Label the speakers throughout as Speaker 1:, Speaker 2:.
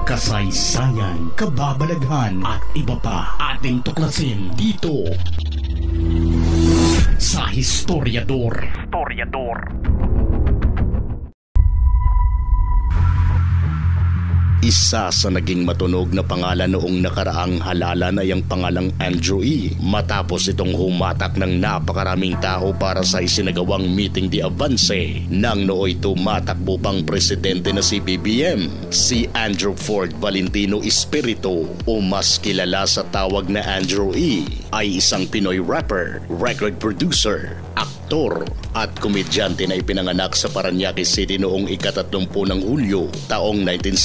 Speaker 1: kasaysayan, kababalaghan at iba pa ating tuklasin dito sa Historiador. Isa sa naging matunog na pangalan noong nakaraang halalan ay ang pangalang Andrew E. Matapos itong humatak ng napakaraming tao para sa isinagawang meeting de avance nang nooy tumatakbo pang presidente na si BBM, si Andrew Ford Valentino Espiritu o mas kilala sa tawag na Andrew E. ay isang Pinoy rapper, record producer, aktor at komedyante na ipinanganak sa Parañaque City noong ika-30 ng Hulyo taong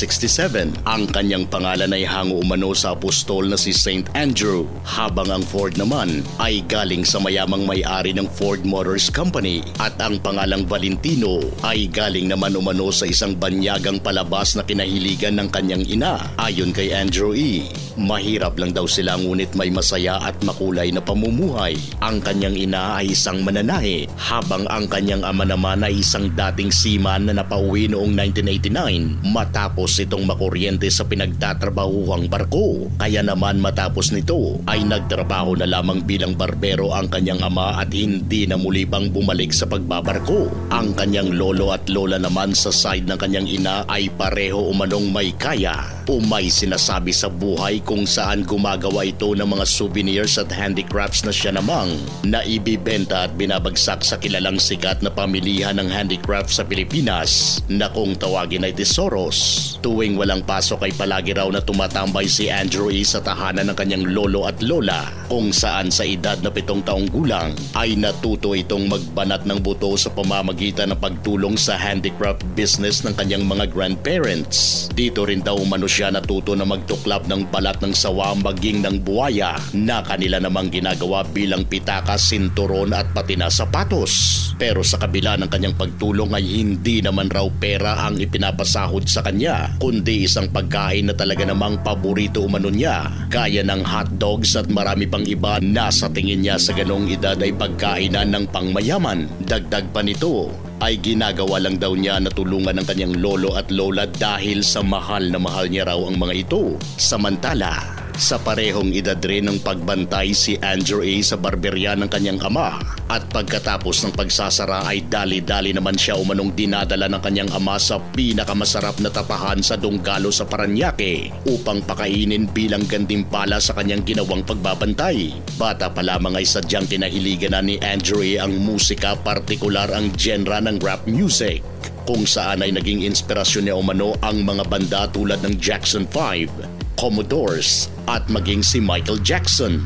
Speaker 1: 1967. Ang kanyang pangalan ay hango umano sa apostol na si Saint Andrew, habang ang Ford naman ay galing sa mayamang may-ari ng Ford Motors Company at ang pangalang Valentino ay galing naman umano sa isang banyagang palabas na kinahiligan ng kanyang ina. Ayon kay Andrew E., mahirap lang daw sila ngunit may masaya at makulay na pamumuhay. Ang kanyang ina ay isang mananahe, habang ang kanyang ama naman ay isang dating seaman na napauwi noong 1989 matapos itong makuryente sa pinagtatrabahuhang barko. Kaya naman matapos nito ay nagtrabaho na lamang bilang barbero ang kanyang ama at hindi na muli pang bumalik sa pagbabarko. Ang kanyang lolo at lola naman sa side ng kanyang ina ay pareho umanong may kaya o may sinasabi sa buhay kung saan gumagawa ito ng mga souvenirs at handicrafts na siya namang naibibenta at binabagsak sa kilalang sikat na pamilihan ng handicraft sa Pilipinas na kung tawagin ay tesoros. Tuwing walang pasok ay palagi raw na tumatambay si Andrew E. sa tahanan ng kanyang lolo at lola, kung saan sa edad na 7 taong gulang ay natuto itong magbanat ng buto sa pamamagitan ng pagtulong sa handicraft business ng kanyang mga grandparents. Dito rin daw umano siya natuto na magtuklap ng balat ng sawa maging ng buwaya na kanila namang ginagawa bilang pitaka, sinturon at pati na sapatos. Pero sa kabila ng kanyang pagtulong ay hindi naman raw pera ang ipinapasahod sa kanya, kundi isang pagkain na talaga namang paborito umano niya, gaya ng hotdogs at marami pang iba na sa tingin niya sa ganong edad ay pagkainan ng pangmayaman. Dagdag pa nito ay ginagawa lang daw niya na tulungan ng kanyang lolo at lola dahil sa mahal na mahal niya raw ang mga ito. Samantala, sa parehong edad rin ng pagbantay si Andrew A. sa barberya ng kanyang ama, at pagkatapos ng pagsasara ay dali-dali naman siya umanong dinadala ng kanyang ama sa pinakamasarap na tapahan sa Donggalo sa Parañaque upang pakainin bilang gantimpala sa kanyang ginawang pagbabantay. Bata pa lamang ay sadyang kinahiligan na ni Andrew A. ang musika, partikular ang genre ng rap music, kung saan ay naging inspirasyon niya umano ang mga banda tulad ng Jackson 5, Commodores at maging si Michael Jackson.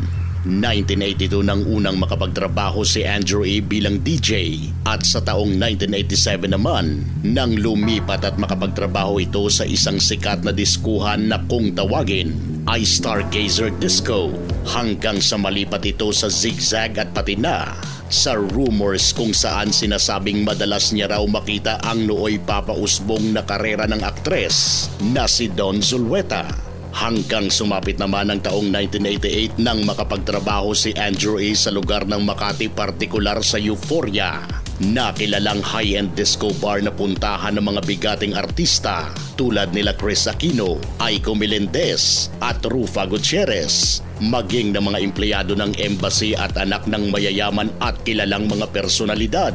Speaker 1: 1982 nang unang makapagtrabaho si Andrew A. bilang DJ at sa taong 1987 naman nang lumipat at makapagtrabaho ito sa isang sikat na diskuhan na kung tawagin ay Stargazer Disco, hanggang sa malipat ito sa Zigzag at pati na sa Rumors, kung saan sinasabing madalas niya raw makita ang nooy papausbong na karera ng aktres na si Don Zulueta. Hanggang sumapit naman ang taong 1988 nang makapagtrabaho si Andrew A. sa lugar ng Makati, partikular sa Euphoria, na kilalang high-end disco bar na puntahan ng mga bigating artista tulad nila Chris Aquino, Aiko Melendez at Rufa Gutierrez, maging ng mga empleyado ng embassy at anak ng mayayaman at kilalang mga personalidad.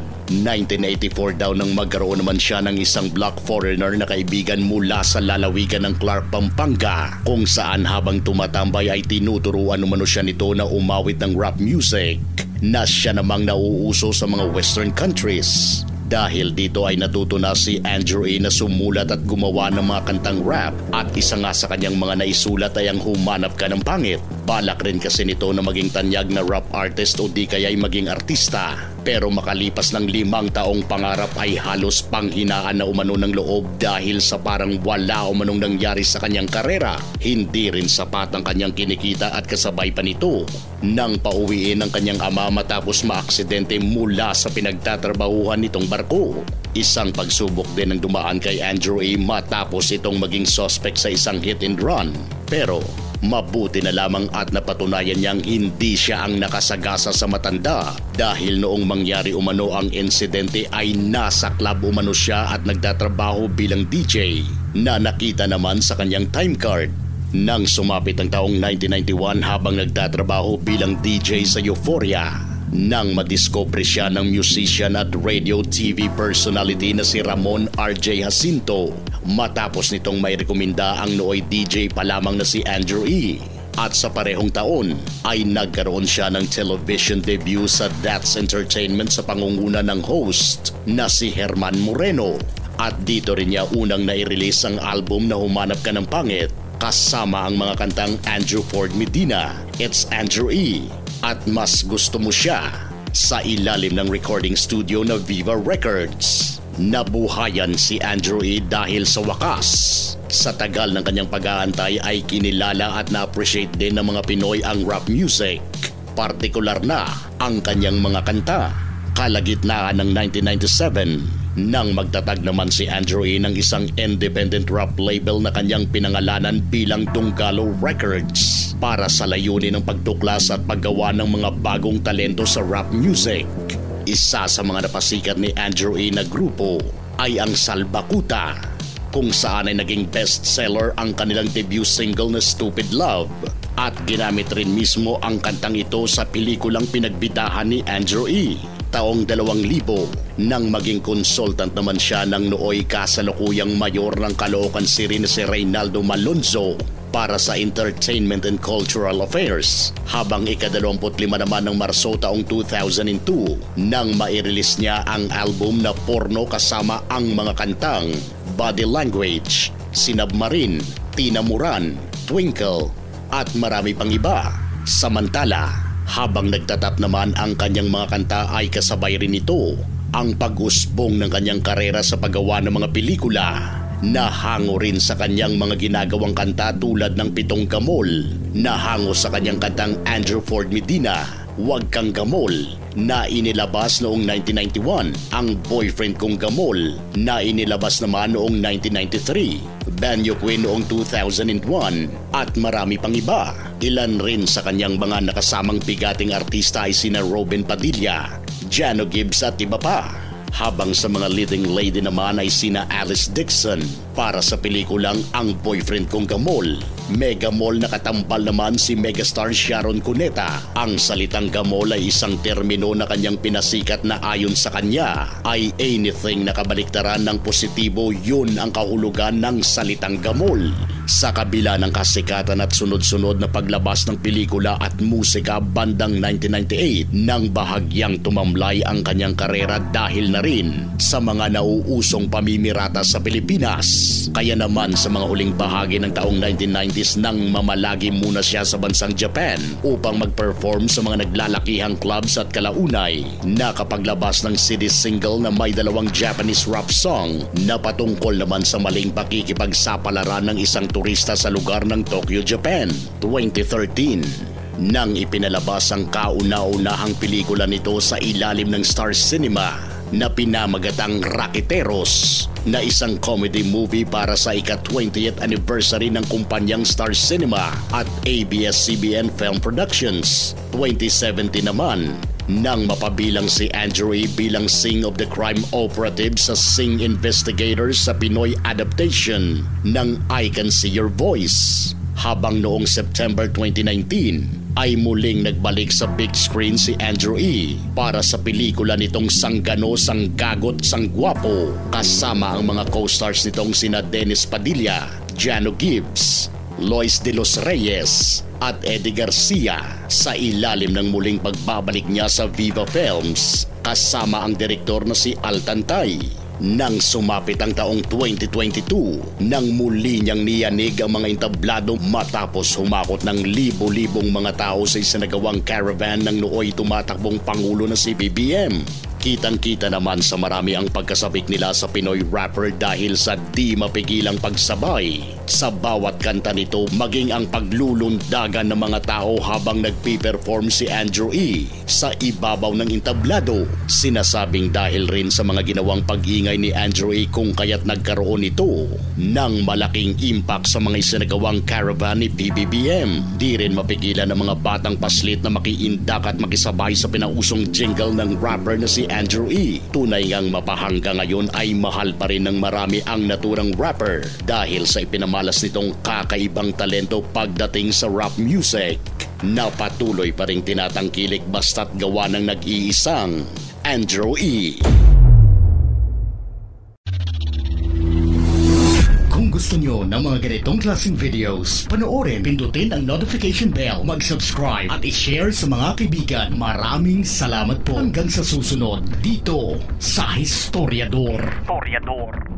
Speaker 1: 1984 daw nang magkaroon naman siya ng isang black foreigner na kaibigan mula sa lalawigan ng Clark, Pampanga, kung saan habang tumatambay ay tinuturuan umano siya nito na umawit ng rap music na siya namang nauuso sa mga western countries. Dahil dito ay natuto na si Andrew A. na sumulat at gumawa ng mga kantang rap, at isa nga sa kanyang mga naisulat ay ang Humanap Ka ng Pangit. Balak rin kasi nito na maging tanyag na rap artist o di kaya'y maging artista. Pero makalipas ng 5 taong pangarap ay halos panghinaan na umano ng loob dahil sa parang wala umanong nangyari sa kanyang karera. Hindi rin sapat ang kanyang kinikita at kasabay pa nito nang pauwiin ng kanyang ama matapos maaksidente mula sa pinagtatrabahuhan nitong barko. Isang pagsubok din ang dumaan kay Andrew A. matapos itong maging suspect sa isang hit and run. Pero Mabuti na lamang at napatunayan niyang hindi siya ang nakasagasa sa matanda dahil noong mangyari umano ang insidente ay nasa club umano siya at nagtatrabaho bilang DJ na nakita naman sa kanyang time card. Nang sumapit ang taong 1991 habang nagtatrabaho bilang DJ sa Euphoria, nang madiscover siya ng musician at radio TV personality na si Ramon RJ Jacinto matapos nitong may rekomenda ang nooy DJ pa lamang na si Andrew E. At sa parehong taon ay nagkaroon siya ng television debut sa That's Entertainment sa pangunguna ng host na si Herman Moreno. At dito rin niya unang nai-release ang album na Humanap Ka ng Pangit kasama ang mga kantang Andrew Ford Medina, It's Andrew E. at Mas Gusto Mo Siya sa ilalim ng recording studio na Viva Records. Nabuhayan si Andrew E. dahil sa wakas, sa tagal ng kanyang pag-aantay ay kinilala at na-appreciate din ng mga Pinoy ang rap music, partikular na ang kanyang mga kanta. Kalagitnaan ng 1997, nang magtatag naman si Andrew E. ng isang independent rap label na kanyang pinangalanan bilang Dunggalo Records para sa layunin ng pagtuklas at paggawa ng mga bagong talento sa rap music. Isa sa mga napasikat ni Andrew E. na grupo ay ang Salbakuta, kung saan ay naging bestseller ang kanilang debut single na Stupid Love at ginamit rin mismo ang kantang ito sa pelikulang pinagbidahan ni Andrew E. Taong 2000 nang maging consultant naman siya ng nooy kasalukuyang mayor ng Caloocan City na si Reynaldo Malonzo para sa Entertainment and Cultural Affairs, habang ika-25 naman ng Marso taong 2002 nang mai-release niya ang album na Porno kasama ang mga kantang Body Language, Sinabmarin, Tinamuran, Twinkle at marami pang iba. Samantala, habang nagtatap naman ang kanyang mga kanta ay kasabay rin ito ang pag-usbong ng kanyang karera sa paggawa ng mga pelikula. Nahango rin sa kanyang mga ginagawang kanta tulad ng Pitong Gamol, nahango sa kanyang kantang Andrew Ford Medina, Huwag Kang Gamol, na inilabas noong 1991, ang Boyfriend Kong Gamol, na inilabas naman noong 1993, Banyo Queen noong 2001, at marami pang iba. Ilan rin sa kanyang mga nakasamang bigating artista ay sina Robin Padilla, Jano Gibbs at iba pa. Habang sa mga leading lady naman ay sina Alice Dixon para sa pelikulang Ang Boyfriend Kong Gamol. Megamol na katambal naman si megastar Sharon Cuneta. Ang salitang gamol ay isang termino na kanyang pinasikat na ayon sa kanya ay anything na kabaliktaran ng positibo, yun ang kahulugan ng salitang gamol. Sa kabila ng kasikatan at sunod-sunod na paglabas ng pelikula at musika bandang 1998 nang bahagyang tumamlay ang kanyang karera dahil na rin sa mga nauusong pamimirata sa Pilipinas. Kaya naman sa mga huling bahagi ng taong 1990s nang mamalagi muna siya sa bansang Japan upang mag-perform sa mga naglalakihang clubs at kalaunay, nakapaglabas ng CD single na may dalawang Japanese rap song na patungkol naman sa maling pakikipagsapalaran ng isang turista sa lugar ng Tokyo, Japan. 2013 nang ipinalabas ang kauna-unahang pelikula nito sa ilalim ng Star Cinema na pinamagatang Raketeros, na isang comedy movie para sa ika-20th anniversary ng kumpanyang Star Cinema at ABS-CBN Film Productions. 2017 naman nang mapabilang si Andrew E. bilang Sing of the Crime Operative sa Sing Investigators sa Pinoy adaptation ng I Can See Your Voice. Habang noong September 2019 ay muling nagbalik sa big screen si Andrew E. para sa pelikula nitong Sanggano, Sanggagot, Sanggwapo kasama ang mga co-stars nitong sina Dennis Padilla, Jano Gibbs, Lois de los Reyes at Eddie Garcia sa ilalim ng muling pagbabalik niya sa Viva Films kasama ang direktor na si Al Tantay. Nang sumapit ang taong 2022, nang muli niyang niyanig ang mga entablado matapos humakot ng libo-libong mga tao sa isinagawang caravan ng nooy tumatakbong Pangulo na si BBM. Kitang-kita naman sa marami ang pagkasabik nila sa Pinoy rapper dahil sa di mapigilang pagsabay sa bawat kanta nito, maging ang paglulundagan ng mga tao habang nagpi-perform si Andrew E. sa ibabaw ng entablado. Sinasabing dahil rin sa mga ginawang pag-ingay ni Andrew E. kung kaya't nagkaroon ito ng malaking impact sa mga isinagawang caravan ni PBBM. Di rin mapigilan ng mga batang paslit na makiindak at makisabay sa pinausong jingle ng rapper na si Andrew E. Tunay ngang mapahangga ngayon ay mahal pa rin ng marami ang naturang rapper dahil sa ipinamalas nitong kakaibang talento pagdating sa rap music na patuloy pa ring tinatangkilik basta't gawa ng nag-iisang Andrew E. Kung gusto nyo ng mga ganitong klaseng videos, panoorin, pindutin ang notification bell, mag-subscribe at i-share sa mga kaibigan. Maraming salamat po hanggang sa susunod dito sa Historiador.